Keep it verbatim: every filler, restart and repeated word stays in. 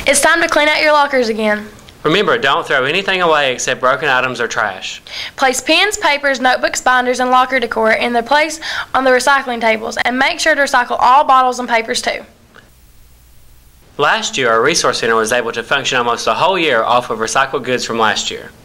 It's time to clean out your lockers again. Remember, don't throw anything away except broken items or trash. Place pens, papers, notebooks, binders, and locker decor in their place on the recycling tables, and make sure to recycle all bottles and papers too. Last year, our resource center was able to function almost a whole year off of recycled goods from last year.